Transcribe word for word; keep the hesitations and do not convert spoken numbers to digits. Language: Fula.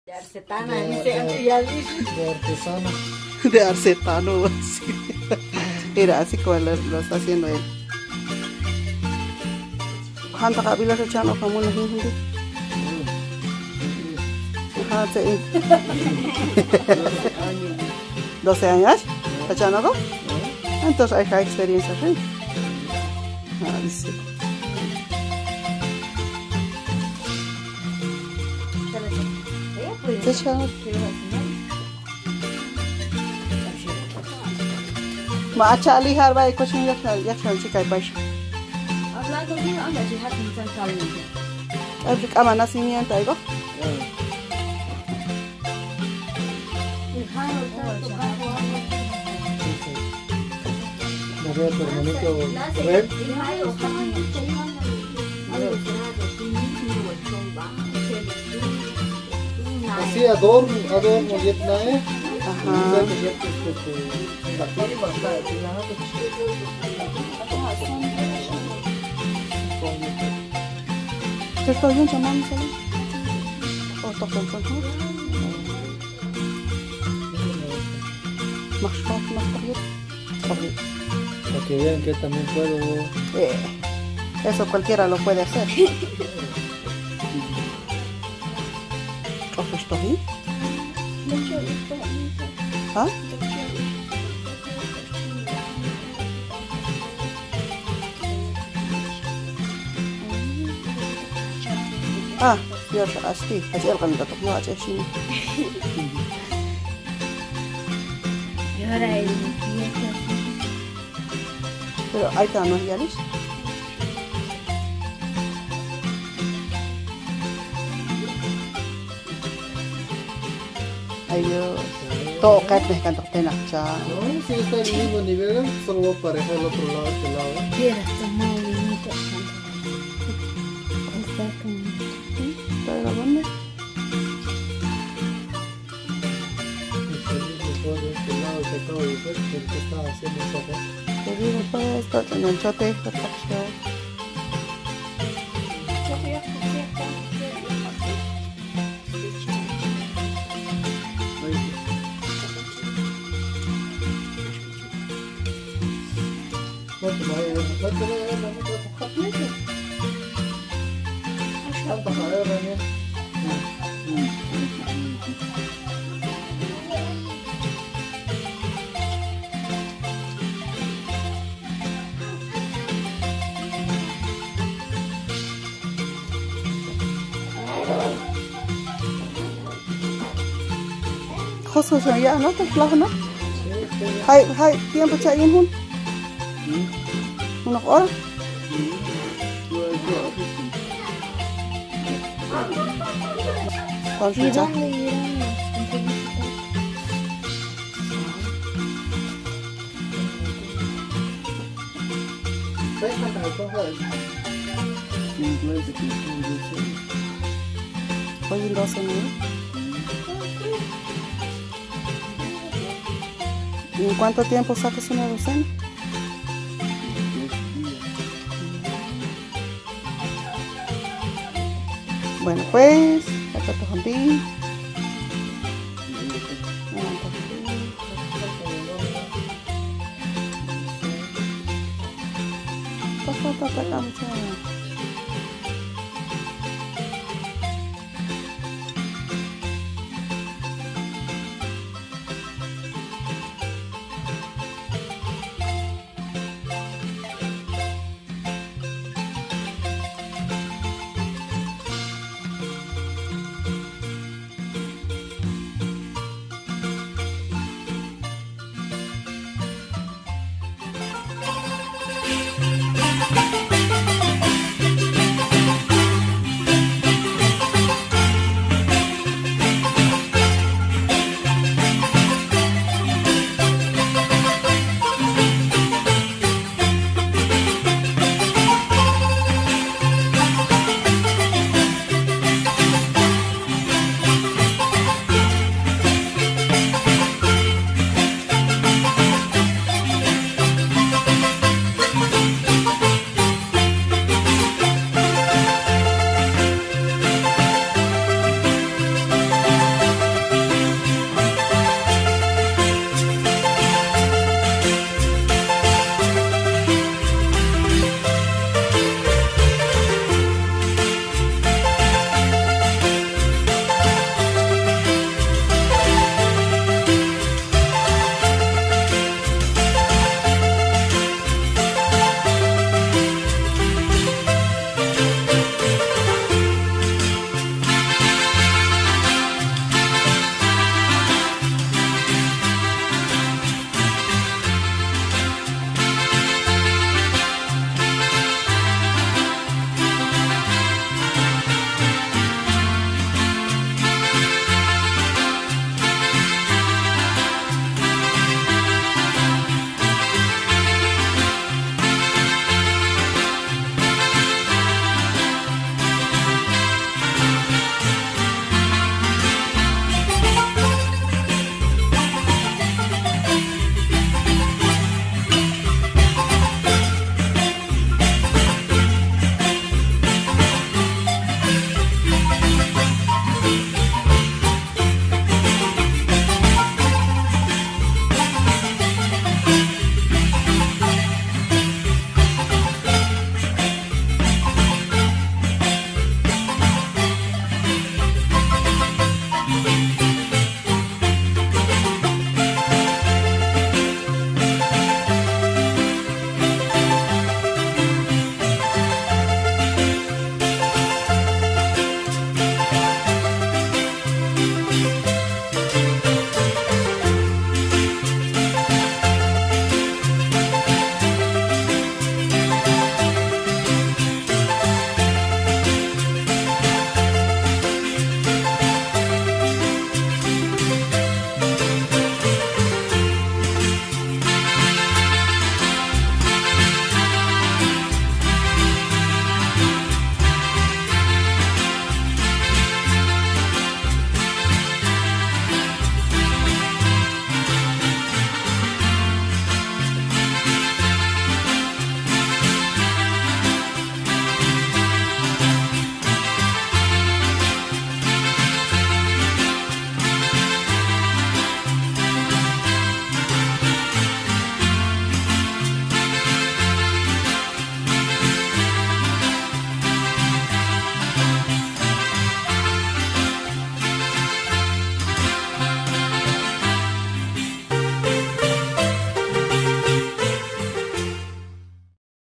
De arcetana, dice, ya dice. De artesano. De arcetano, sí. Mira, así como lo, lo está haciendo él. ¿Cuántas cabilas echando como una gente? Ajá, sí. ¿doce años? ¿Echando algo? Entonces hay experiencia, ¿sí? Ah, sí. ¿Qué echando? Ma acha ali har vai cochon ya khal ya khal chikai bash. Habla contigo, anda, si hat ni tan caliente. Ay, ama nacimiento ahí va. María tu hermanito Ren. Así adorno, adorno vietnamés. Ajá. ¿Qué estoy bien chamán, sale? ¿O toca el control? Más fácil, más rápido. Para que vean que también puedo. Eh, eso cualquiera lo puede hacer. ¿O estoy bien? ¿Ah? Ah, ya así, así algo que no hace así. Y ahora el Pero ahí está, ¿no? ¿Ya listo? Ay Dios. Todo cae en canto tena, cha. No, si está al mismo nivel, solo voy a parejar el otro lado, este lado. Mira, está muy bonito. Está como... ¿Está grabando? Después de este lado que acabo de ver, que el que estaba haciendo eso acá. Te digo, pues, esto en el chote, perfecto. José, ya no te flajo, ¿no? Hay, hay tiempo chayin hun. Una hora. ¿Cuánto ya? Hoy en doce mil. ¿Y en cuánto tiempo sacas una docena? Bueno, pues, acá te jodí. Ta ta ta ta ta.